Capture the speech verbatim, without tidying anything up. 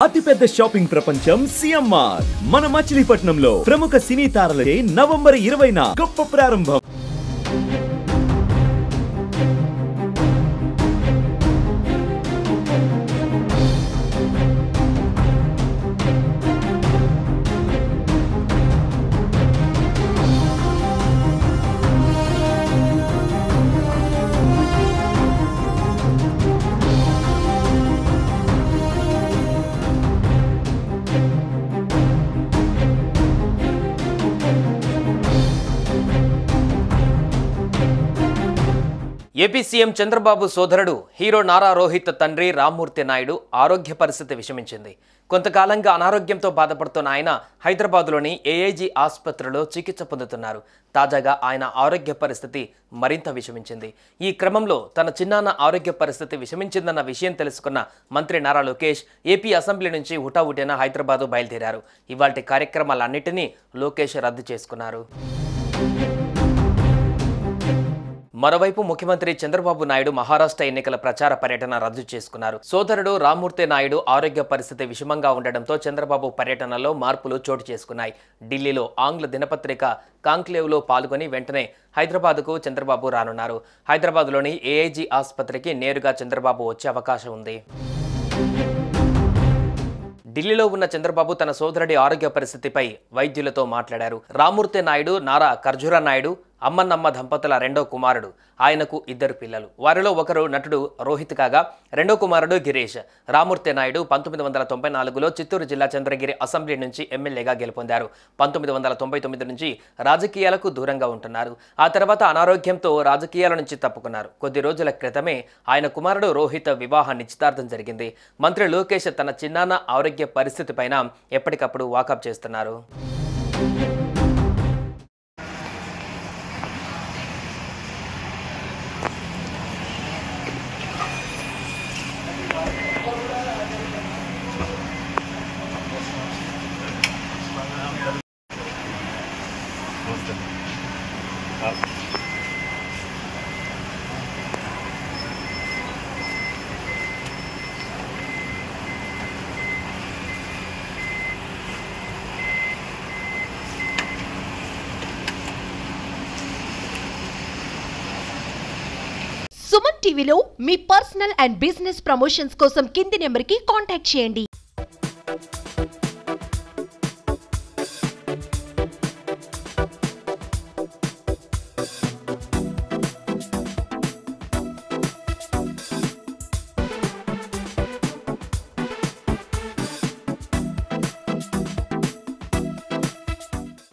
అతిపెద్ద షాపింగ్ ప్రపంచం సిఎంఆర్ మన మచిలీపట్నంలో ప్రముఖ సినీ తారలచే నవంబర్ ఇరవైన గొప్ప ప్రారంభం. ఏపీ సీఎం చంద్రబాబు సోదరుడు హీరో నారా రోహిత్ తండ్రి రామ్మూర్తి నాయుడు ఆరోగ్య పరిస్థితి విషమించింది. కొంతకాలంగా అనారోగ్యంతో బాధపడుతున్న ఆయన హైదరాబాద్లోని ఏఐజీ ఆసుపత్రిలో చికిత్స పొందుతున్నారు. తాజాగా ఆయన ఆరోగ్య పరిస్థితి మరింత విషమించింది. ఈ క్రమంలో తన చిన్నాన్న ఆరోగ్య పరిస్థితి విషమించిందన్న విషయం తెలుసుకున్న మంత్రి నారా లోకేష్ ఏపీ అసెంబ్లీ నుంచి హుటాహుటిన హైదరాబాద్ బయలుదేరారు. ఇవాల్టి కార్యక్రమాలన్నింటినీ లోకేష్ రద్దు చేసుకున్నారు. మరోవైపు ముఖ్యమంత్రి చంద్రబాబు నాయుడు మహారాష్ట్ర ఎన్నికల ప్రచార పర్యటన రద్దు చేసుకున్నారు. సోదరుడు రామ్మూర్తి నాయుడు ఆరోగ్య పరిస్థితి విషమంగా ఉండడంతో చంద్రబాబు పర్యటనలో మార్పులు చోటు చేసుకున్నాయి. ఢిల్లీలో ఆంగ్ల దినపత్రిక కాంక్లేవ్లో పాల్గొని వెంటనే హైదరాబాద్కు చంద్రబాబు రానున్నారు. హైదరాబాద్లోని ఏఐజీ ఆసుపత్రికి నేరుగా చంద్రబాబు వచ్చే అవకాశం ఉంది. ఢిల్లీలో ఉన్న చంద్రబాబు తన సోదరుడి ఆరోగ్య పరిస్థితిపై వైద్యులతో మాట్లాడారు. రామ్మూర్తి నాయుడు నారా ఖర్జూరా నాయుడు అమ్మన్నమ్మ దంపతుల రెండో కుమారుడు. ఆయనకు ఇద్దరు పిల్లలు. వారిలో ఒకరు నటుడు రోహిత్ కాగా రెండో కుమారుడు గిరీష్. రామ్మూర్తి నాయుడు పంతొమ్మిది వందల తొంభై నాలుగులో చిత్తూరు జిల్లా చంద్రగిరి అసెంబ్లీ నుంచి ఎమ్మెల్యేగా గెలుపొందారు. పంతొమ్మిది వందల తొంభై తొమ్మిది నుంచి రాజకీయాలకు దూరంగా ఉంటున్నారు. ఆ తర్వాత అనారోగ్యంతో రాజకీయాల నుంచి తప్పుకున్నారు. కొద్ది రోజుల క్రితమే ఆయన కుమారుడు రోహిత్ వివాహ నిశ్చితార్థం జరిగింది. మంత్రి లోకేష్ తన చిన్నాన్న ఆరోగ్య పరిస్థితి పైన ఎప్పటికప్పుడు వాకప్ చేస్తున్నారు. సుమన్ టీవీలో మీ పర్సనల్ అండ్ బిజినెస్ ప్రమోషన్స్ కోసం కింది నెంబర్కి కాంటాక్ట్ చేయండి.